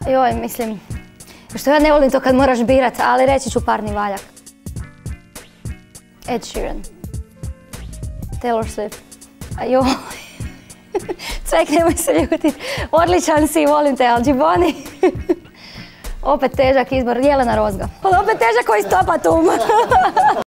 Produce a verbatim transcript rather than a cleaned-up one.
Joj, mislim, što ja ne volim to kad moraš birat, ali reći ću parni valjak. Ed Sheeran. Taylor Swift. A joj. Cvek, nemoj se ljutit. Odličan si, volim te, ali Gibboni. Opet težak izbor, Jelena Rozga. Opet težak koji stopatum.